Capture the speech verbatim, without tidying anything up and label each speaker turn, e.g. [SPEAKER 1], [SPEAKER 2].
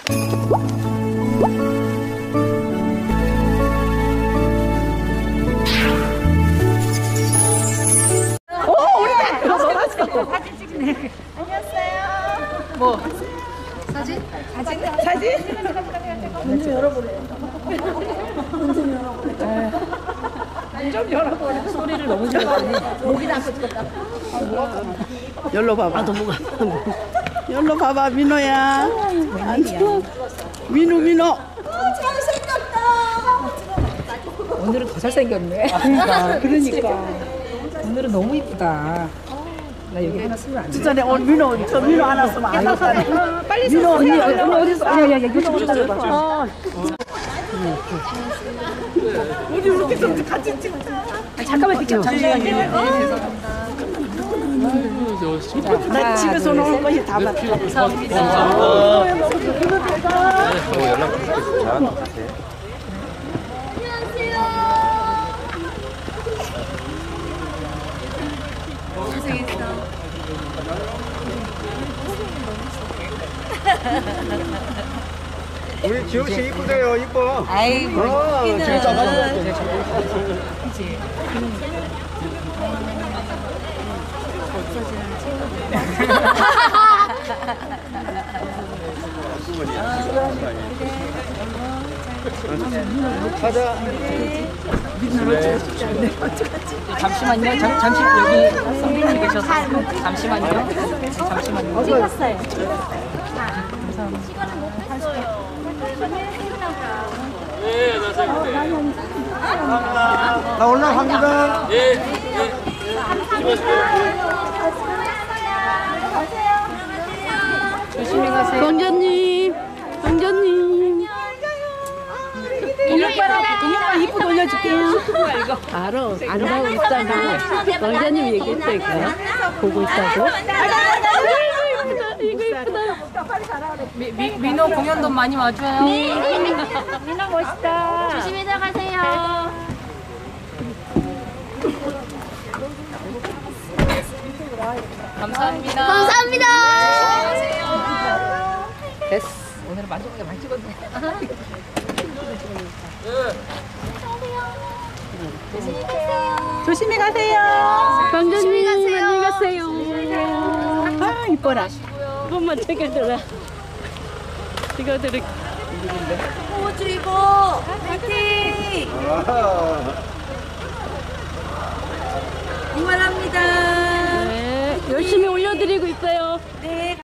[SPEAKER 1] 사진 찍네. 안녕하세요. 뭐? 사진? 사진? 사진? 문 좀 열어보래. 문 좀 열어보래. 문 좀 열어보래. 소리를 너무 좋아하니. 목이 안 꽂혔다.
[SPEAKER 2] 열로 봐봐.
[SPEAKER 1] 아, 너무
[SPEAKER 2] 열로 봐봐, 민호야. 민호, 민호.
[SPEAKER 1] 오늘은 더 잘생겼네.
[SPEAKER 2] 그러니까, 그러니까.
[SPEAKER 1] 오늘은 너무 이쁘다. 나 여기 하나 쓰면 안 돼.
[SPEAKER 2] 진짜 오늘 민호, 저 민호 하나 쓰면 안 되겠다.
[SPEAKER 1] 빨리 민호 언니, 언니 어디 있어? 야, 야, 야, 이거 좀 찾아봐. 어.
[SPEAKER 2] 우리 이렇게 좀 같이 찍자.
[SPEAKER 1] 아, 잠깐만 비켜. 잠시만요.
[SPEAKER 2] 나 집에서 놓은 것이 다 봤어.
[SPEAKER 1] 감사합니다.
[SPEAKER 3] 연락 주시겠어요? 잘하는 것 같아요. 우리 지호 씨 이쁘세요, 이뻐.
[SPEAKER 1] 아이고,
[SPEAKER 3] 어, 지금 잡아줘야
[SPEAKER 1] 그치.
[SPEAKER 3] 가자.
[SPEAKER 1] 잠시만요. 잠, 잠시 여기 선배님 계셔서 잠시만요. 잠시만요. 찍었어요. 감사합니다.
[SPEAKER 3] 나 올라갑니다.
[SPEAKER 1] 조심히 가세요.
[SPEAKER 2] 경자님, 경자님. 동영바람, 동영바람 이쁘게 올려줄게요. 알아, 안다고 있잖아. 경자님 얘기했다니까요. 보고 있다고. 이거 이쁘다.
[SPEAKER 1] 미, 미, 민호 공연도 많이 와줘요.
[SPEAKER 4] 민호 멋있다. 조심히 들어가세요.
[SPEAKER 1] 감사합니다.
[SPEAKER 4] 감사합니다.
[SPEAKER 1] 됐어. 오늘은 만족하게 많이 찍었네.
[SPEAKER 2] 조심히 가세요.
[SPEAKER 4] 조심히 가세요.
[SPEAKER 2] 안녕히 가세요. 아, 이뻐라. 한번만 찍어줘라. 찍어드릴.
[SPEAKER 4] 호주이고 파이팅. 응원합니다.
[SPEAKER 2] 네, 열심히 올려.